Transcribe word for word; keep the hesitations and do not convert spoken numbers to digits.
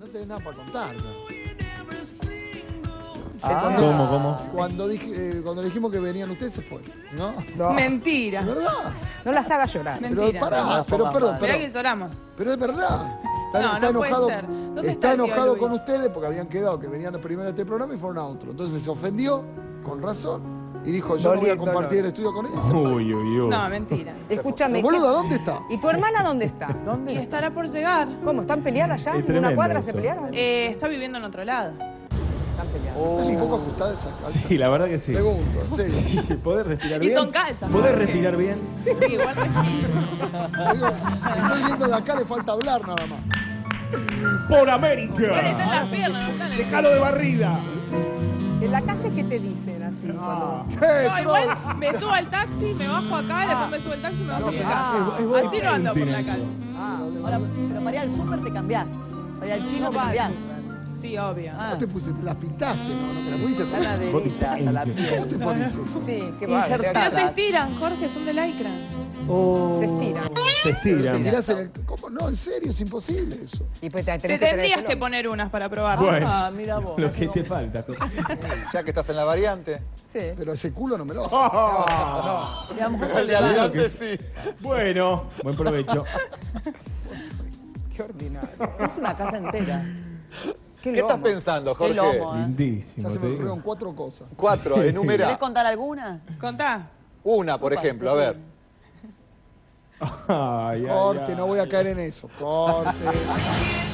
No tenés nada para contar. ¿No? Ah, ¿Cómo, cómo? Cuando, dije, eh, cuando dijimos que venían ustedes, se fue. ¿No? No. Mentira. ¿Es verdad? No las hagas llorar. Pero Mentira. pará, No, pero no, perdón, no. Mirá perdón. que lloramos. Pero es verdad. Está, No, está no puede enojado, ser. ¿Dónde está está el tío enojado Luis? con ustedes porque habían quedado que venían primero a este programa y fueron a otro. Entonces se ofendió, con razón, y dijo, yo no voy a Doliendo, compartir no. el estudio con ella. y se fue. Uy, uy, uy. No, mentira. Escúchame. Pero, boluda, ¿dónde está? ¿Y tu hermana dónde está? Y estará por llegar. ¿Cómo? ¿Están peleadas ya? Es ¿En una tremendo cuadra eso. se pelearon? Eh, está viviendo en otro lado. Están peleadas. ¿Es un poco ajustada esa calza? Sí, la verdad que sí. Pregunto, en serio. ¿Podés respirar Y bien? son calzas, ¿Podés Jorge. respirar bien? Sí, igual respiro. Te digo, estoy viendo de acá, le falta hablar nada más. ¡Por Igual está América! en las piernas, no está en el... ¡Dejalo de barrida! ¿En la calle qué te dicen así? Ah. ¡Eh, No, igual me subo al taxi, me bajo acá, después me subo al taxi y me bajo a mi casa. Ah, es buen Así no ando por painting la eso. calle. Ahora, pero para ir al súper te cambiás. Para ir al chino te cambiás. Sí, obvio. Ah, ¿Vos te pusiste, las pintaste? ¿No, no te las pudiste poner? caladeritas a la Vos te piel. ¿Cómo te pones eso? Sí, qué Injertadas. bárbaro. Pero se estiran, Jorge, son de lycra. Oh. Se estiran. Se Pero te estiran. tirás en el... ¿Cómo? No, en serio, es imposible eso. Y pues te, Te tenés que tendrías que traérselo. poner unas para probar. Bueno, Ah, mira vos. lo que te falta. Ya que estás en la variante. Sí. Pero ese culo no me lo hace. Ah. Y a lo mejor El de el de adelante. adelante sí. Bueno, buen provecho. Qué ordinario. Es una casa entera. ¿Qué estás pensando, Qué Jorge? lomo, ¿eh? Lindísimo, Ya se te me digo. ocurrieron cuatro cosas. Cuatro, enumera. ¿Querés contar alguna? Contá. Una, por ejemplo, a ver. Ay, ay, Corte, ay. no voy a caer en eso. Corte.